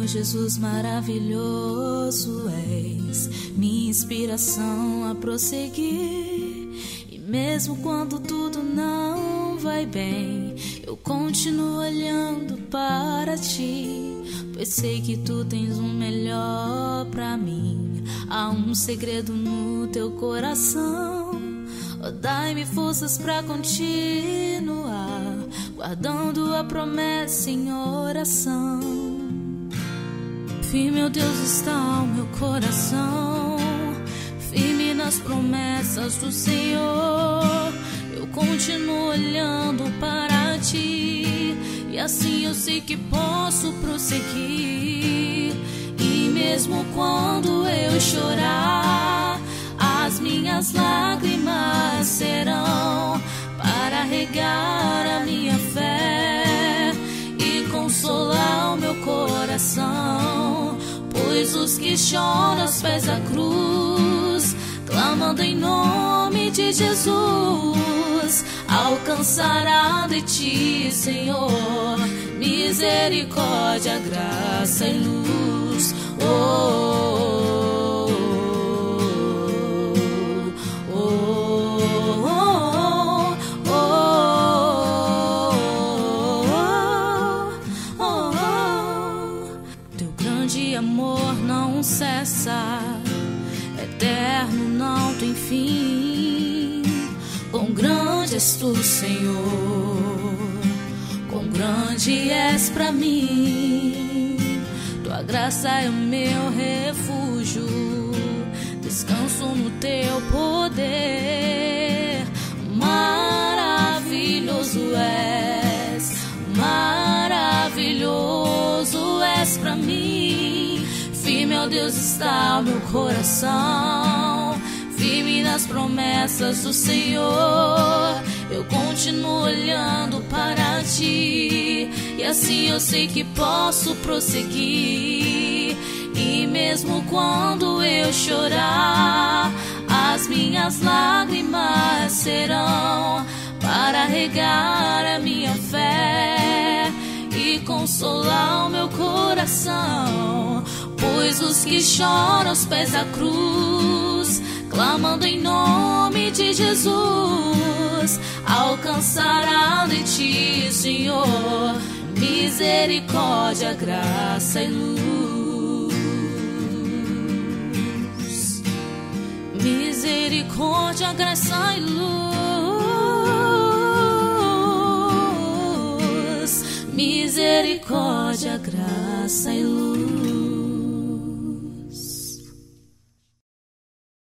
Jesus maravilhoso és, minha inspiração a prosseguir. E mesmo quando tudo não vai bem, eu continuo olhando para ti, pois sei que tu tens o melhor pra mim. Há um segredo no teu coração, oh, dai-me forças pra continuar, guardando a promessa em oração. Firme, meu Deus, está o meu coração, firme nas promessas do Senhor. Eu continuo olhando para ti, e assim eu sei que posso prosseguir. E mesmo quando eu chorar, as minhas lágrimas serão para regar a minha fé e consolar o meu coração. Pois os que choram aos pés da cruz, clamando em nome de Jesus, alcançará de ti, Senhor, misericórdia, graça e luz. Oh, oh, oh, oh, oh, oh, oh. Teu grande amor não cessa, eterno, não tem fim. Quão grande és tu, Senhor, quão grande és pra mim. Tua graça é o meu refúgio, descanso no teu poder. Maravilhoso és pra mim. Firme, ó Deus, está o meu coração, firme nas promessas do Senhor. Eu continuo olhando para ti, e assim eu sei que posso prosseguir. E mesmo quando eu chorar, as minhas lágrimas serão para regar a minha fé e consolar o meu coração. Pois os que choram aos pés da cruz, clamando em nome de Jesus, alcançará de ti, Senhor, misericórdia, graça e luz. Misericórdia, graça e luz. Misericórdia, graça e luz.